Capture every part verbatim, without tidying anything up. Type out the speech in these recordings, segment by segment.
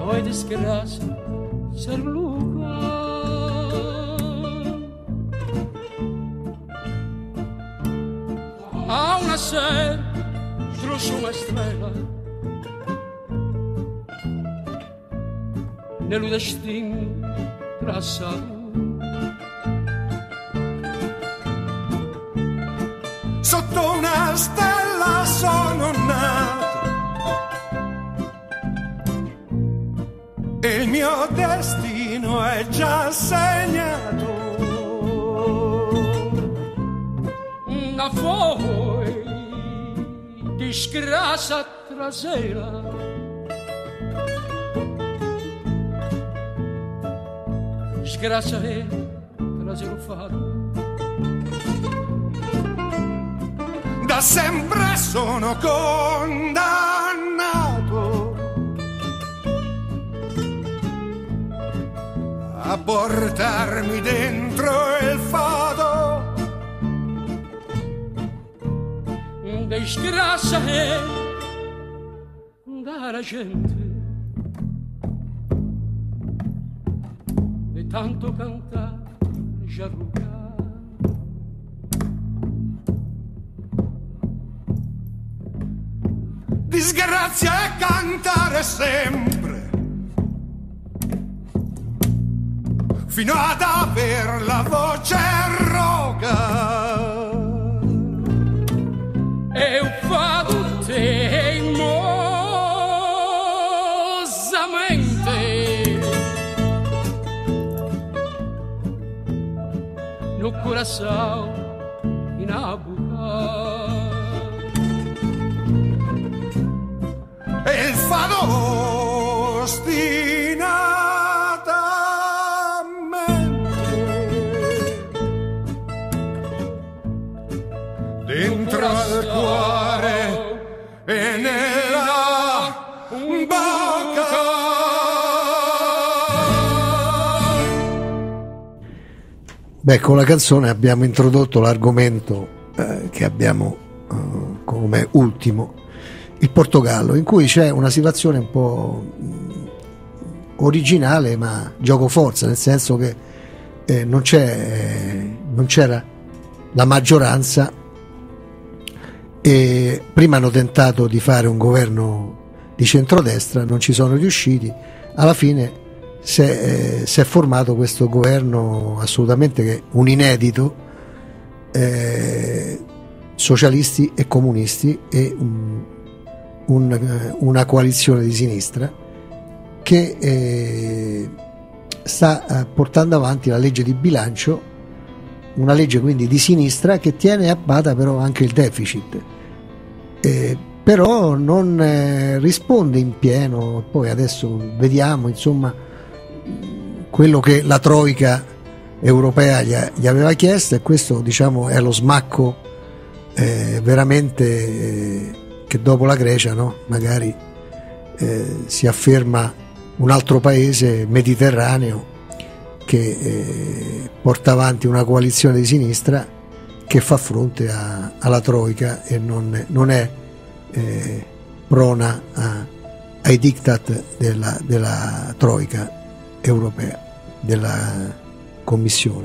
noi disgrazia ser Luca. A una sera trusso una strela nello destino traçado. Sotto una stella sono nato e il mio destino è già segnato. Da voi disgrazia trasera disgrazia è trasero fatto. Da sempre sono condannato a portarmi dentro il fado. Disgrazia è dalla gente di tanto cantare già rugato. Disgrazia è cantare sempre fino ad aver la voce roca. E ho fatto teimosamente no coração in abuca. E il fado ostinatamente dentro al cuore e nella bocca. Beh, con la canzone abbiamo introdotto l'argomento eh, che abbiamo eh, come ultimo, il Portogallo, in cui c'è una situazione un po' originale ma giocoforza, nel senso che eh, non c'è eh, non c'era la maggioranza e prima hanno tentato di fare un governo di centrodestra, non ci sono riusciti, alla fine si è, eh, si è formato questo governo assolutamente che un inedito, eh, socialisti e comunisti e un Un, una coalizione di sinistra che eh, sta eh, portando avanti la legge di bilancio, una legge quindi di sinistra che tiene a bada però anche il deficit, eh, però non eh, risponde in pieno. Poi adesso vediamo insomma quello che la troika europea gli, gli aveva chiesto, e questo diciamo è lo smacco eh, veramente eh, che dopo la Grecia, no? Magari eh, si afferma un altro paese mediterraneo che eh, porta avanti una coalizione di sinistra che fa fronte a, alla Troika e non, non è eh, prona a, ai diktat della, della Troika europea, della Commissione.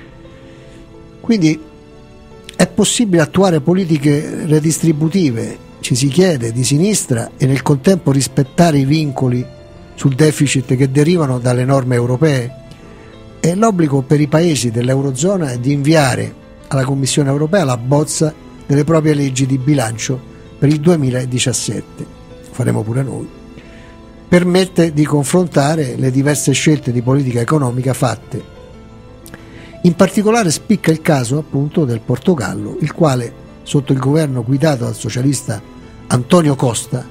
Quindi è possibile attuare politiche redistributive, ci si chiede, di sinistra e nel contempo rispettare i vincoli sul deficit che derivano dalle norme europee? E l'obbligo per i paesi dell'Eurozona è di inviare alla Commissione europea la bozza delle proprie leggi di bilancio per il duemiladiciassette, faremo pure noi, permette di confrontare le diverse scelte di politica economica fatte. In particolare spicca il caso appunto del Portogallo, il quale sotto il governo guidato dal socialista Antonio Costa,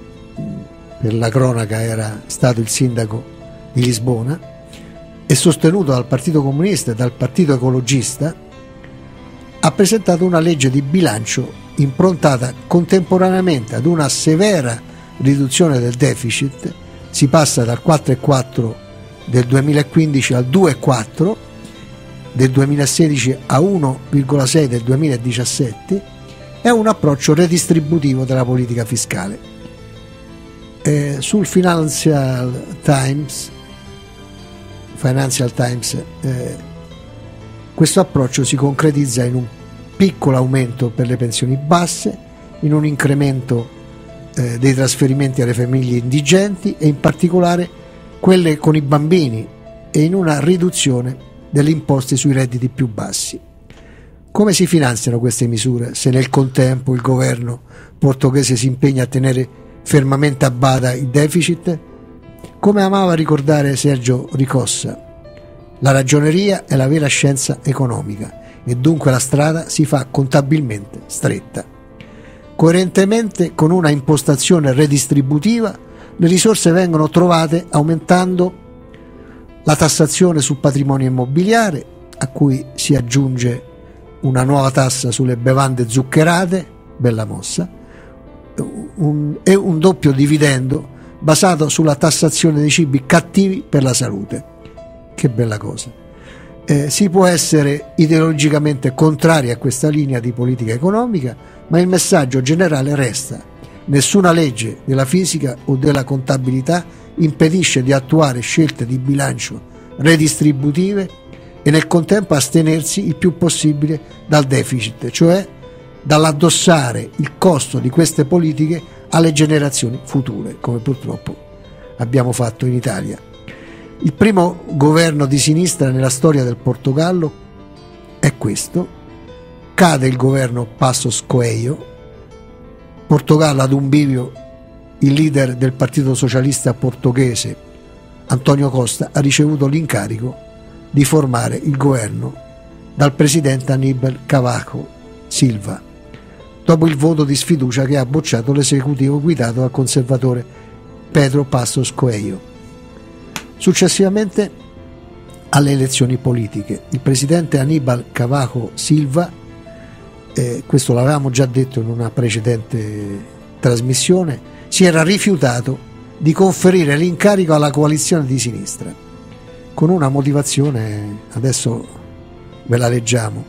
per la cronaca era stato il sindaco di Lisbona, e sostenuto dal Partito Comunista e dal Partito Ecologista, ha presentato una legge di bilancio improntata contemporaneamente ad una severa riduzione del deficit. Si passa dal quattro virgola quattro del duemilaquindici al due virgola quattro del duemilasedici a uno virgola sei del duemiladiciassette. È un approccio redistributivo della politica fiscale. Eh, sul Financial Times, Financial Times eh, questo approccio si concretizza in un piccolo aumento per le pensioni basse, in un incremento eh, dei trasferimenti alle famiglie indigenti e in particolare quelle con i bambini e in una riduzione delle imposte sui redditi più bassi. Come si finanziano queste misure se nel contempo il governo portoghese si impegna a tenere fermamente a bada il deficit? Come amava ricordare Sergio Ricossa, la ragioneria è la vera scienza economica e dunque la strada si fa contabilmente stretta. Coerentemente con una impostazione redistributiva, le risorse vengono trovate aumentando la tassazione sul patrimonio immobiliare, a cui si aggiunge una nuova tassa sulle bevande zuccherate, bella mossa, un, e un doppio dividendo basato sulla tassazione dei cibi cattivi per la salute. Che bella cosa. Eh, si può essere ideologicamente contrari a questa linea di politica economica, ma il messaggio generale resta: nessuna legge della fisica o della contabilità impedisce di attuare scelte di bilancio redistributive e nel contempo astenersi il più possibile dal deficit, cioè dall'addossare il costo di queste politiche alle generazioni future, come purtroppo abbiamo fatto in Italia. Il primo governo di sinistra nella storia del Portogallo è questo. Cade il governo Passos Coelho. Portogallo ad un bivio. Il leader del Partito Socialista portoghese, António Costa, ha ricevuto l'incarico di formare il governo dal presidente Aníbal Cavaco Silva, dopo il voto di sfiducia che ha bocciato l'esecutivo guidato dal conservatore Pedro Passos Coelho. Successivamente alle elezioni politiche, il presidente Aníbal Cavaco Silva, eh, questo l'avevamo già detto in una precedente trasmissione, si era rifiutato di conferire l'incarico alla coalizione di sinistra, con una motivazione, adesso ve la leggiamo.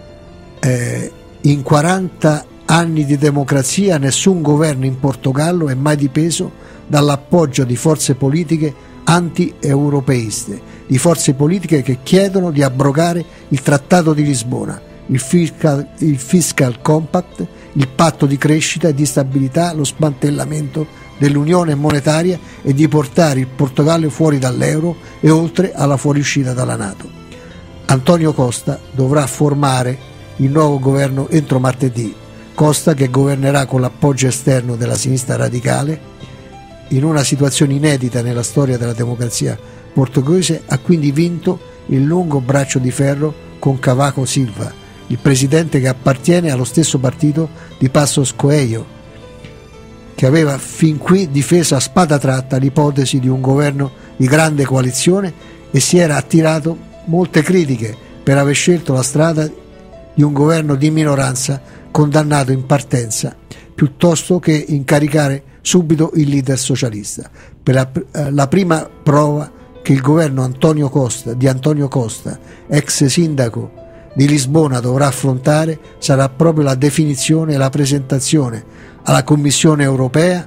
Eh, in quaranta anni di democrazia nessun governo in Portogallo è mai dipeso dall'appoggio di forze politiche anti-europeiste, di forze politiche che chiedono di abrogare il Trattato di Lisbona, il Fiscal, il Fiscal Compact, il patto di crescita e di stabilità, lo smantellamento dell'unione monetaria e di portare il Portogallo fuori dall'euro e oltre alla fuoriuscita dalla NATO. António Costa dovrà formare il nuovo governo entro martedì. Costa, che governerà con l'appoggio esterno della sinistra radicale, in una situazione inedita nella storia della democrazia portoghese, ha quindi vinto il lungo braccio di ferro con Cavaco Silva, il presidente che appartiene allo stesso partito di Passos Coelho, che aveva fin qui difeso a spada tratta l'ipotesi di un governo di grande coalizione e si era attirato molte critiche per aver scelto la strada di un governo di minoranza condannato in partenza, piuttosto che incaricare subito il leader socialista. Per la, eh, la prima prova che il governo António Costa, di António Costa, ex sindaco di Lisbona, dovrà affrontare sarà proprio la definizione e la presentazione alla Commissione europea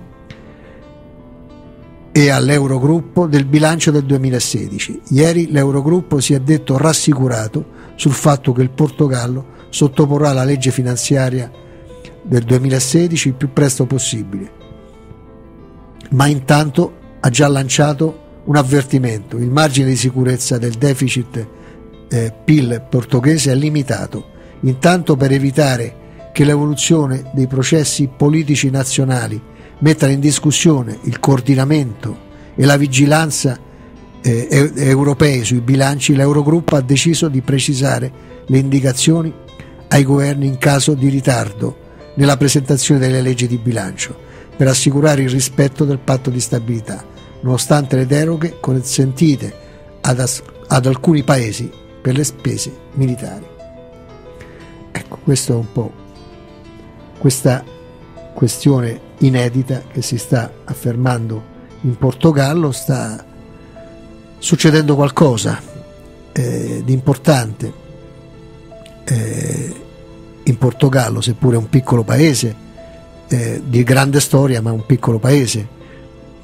e all'Eurogruppo del bilancio del duemilasedici. Ieri l'Eurogruppo si è detto rassicurato sul fatto che il Portogallo sottoporrà la legge finanziaria del duemilasedici il più presto possibile, ma intanto ha già lanciato un avvertimento: il margine di sicurezza del deficit eh, P I L portoghese è limitato. Intanto, per evitare che l'evoluzione dei processi politici nazionali mettano in discussione il coordinamento e la vigilanza eh, europei sui bilanci, l'Eurogruppo ha deciso di precisare le indicazioni ai governi in caso di ritardo nella presentazione delle leggi di bilancio, per assicurare il rispetto del patto di stabilità, nonostante le deroghe consentite ad, as- ad alcuni paesi per le spese militari. Ecco, questo è un po' questa questione inedita che si sta affermando in Portogallo. Sta succedendo qualcosa eh, di importante eh, in Portogallo, seppure un piccolo paese eh, di grande storia, ma un piccolo paese.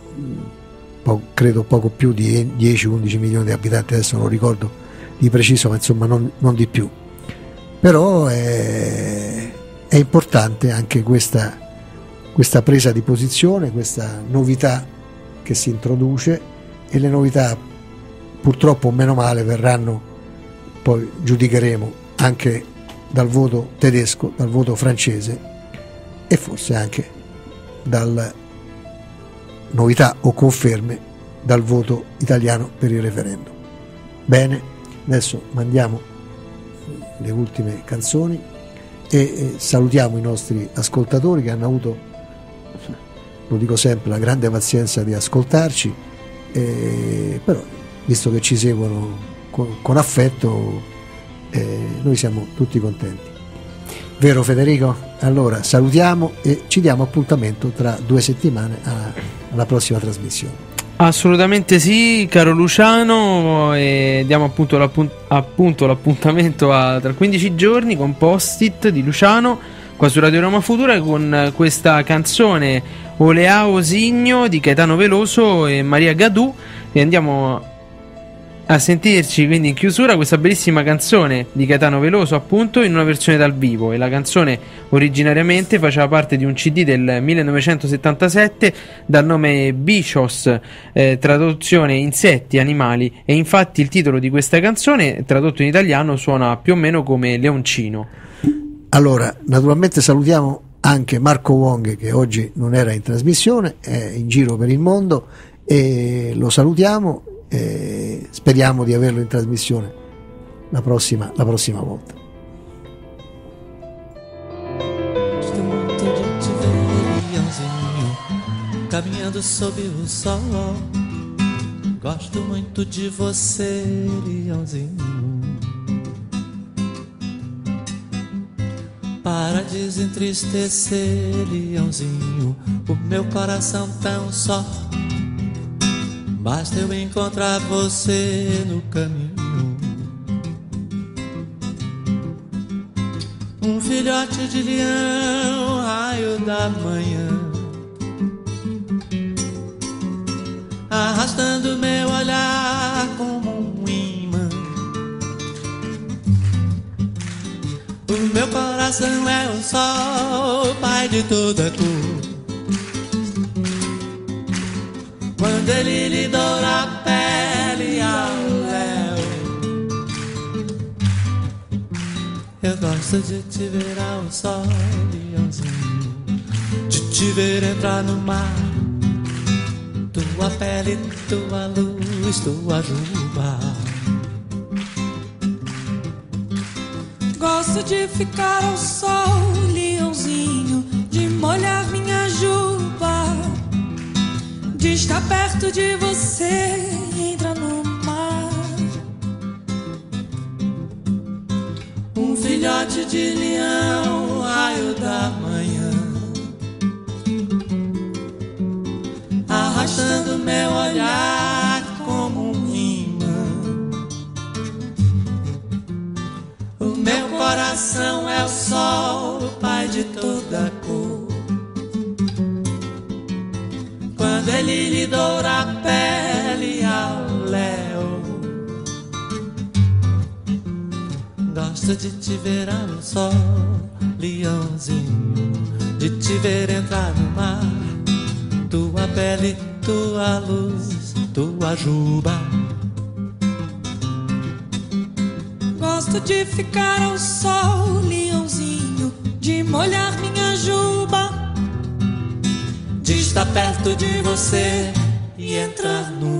po- credo poco più di dieci undici milioni di abitanti, adesso non ricordo di preciso, ma insomma non, non di più. Però è, è importante anche questa, questa presa di posizione, questa novità che si introduce, e le novità purtroppo meno male verranno, poi giudicheremo, anche dal voto tedesco, dal voto francese e forse anche dal novità o conferme dal voto italiano per il referendum. Bene, adesso mandiamo le ultime canzoni e, e salutiamo i nostri ascoltatori che hanno avuto, lo dico sempre, la grande pazienza di ascoltarci, e, però visto che ci seguono con, con affetto, eh, noi siamo tutti contenti. Vero Federico? Allora salutiamo e ci diamo appuntamento tra due settimane a, alla prossima trasmissione. Assolutamente sì, caro Luciano, e diamo appunto, l'appunt- appunto l'appuntamento a, tra quindici giorni con Post-it di Luciano qua su Radio Roma Futura, con questa canzone Oleao Signo di Gaetano Veloso e Maria Gadù, e andiamo a sentirci quindi in chiusura questa bellissima canzone di Gaetano Veloso, appunto in una versione dal vivo. E la canzone originariamente faceva parte di un C D del millenovecentosettantasette dal nome Bichos, eh, traduzione insetti, animali, e infatti il titolo di questa canzone tradotto in italiano suona più o meno come Leoncino. Allora, naturalmente salutiamo anche Marco Wong, che oggi non era in trasmissione, è in giro per il mondo, e lo salutiamo. E speriamo di averlo in trasmissione la prossima, la prossima volta. Gosto muito de te ver, Leãozinho, caminhando sob o sol. Gosto muito de você, Leãozinho, para desentristecer, Leãozinho, o meu coração tão só. Basta eu encontrar você no caminho. Um filhote de leão, raio da manhã, arrastando meu olhar como um imã. O meu coração é o sol, pai de toda cor. Quando ele lhe doura a pele ao léu, eu gosto de te ver ao sol, Leãozinho, de te ver entrar no mar. Tua pele, tua luz, tua juba. Gosto de ficar ao sol, Leãozinho, de molhar minha juba, de estar perto de você e entrar no mar. Um filhote de leão, raio da manhã, arrastando meu olhar como um imã. O meu coração é o sol, o pai de toda cor. Quando ele lhe doura a pele ao léu, gosto de te ver ao sol, Leãozinho, de te ver entrar no mar. Tua pele, tua luz, tua juba. Gosto de ficar ao sol, Leãozinho, de molhar minha juba, de estar perto de você e entrar no